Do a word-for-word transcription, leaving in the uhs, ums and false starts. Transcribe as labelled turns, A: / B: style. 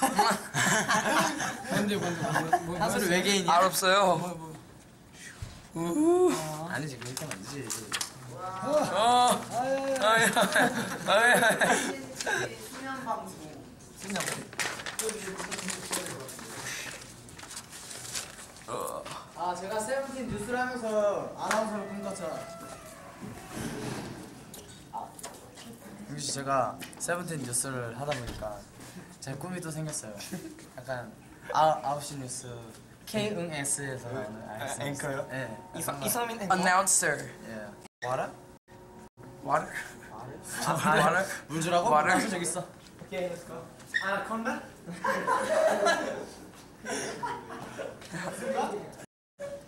A: 뭔데 뭔데 뭐
B: 한솔이 외계인이야?
C: 알았어요.
A: 뭐,
C: 뭐.
B: 아니지 그렇게 하면 안 되지.
C: 어. 아야. 아야.
D: 수면 방송.
B: 수면.
D: 아 제가 세븐틴 뉴스를 하면서 아나운서로 꿈꿨죠.
B: 역시 제가 세븐틴 뉴스를 하다 보니까 제 꿈이 또 생겼어요. 약간 아, 아홉 시 뉴스 케이응에스에서 나오는
A: 앵커요?
B: 네.
A: 이성민 앵커.
C: Announcer.
B: 예. 와라?
C: Water.
B: 아,
C: Water.
B: 물 주라고?
C: Water.
B: 물 저기 있어.
D: 오케이, let's go. 아나콘다?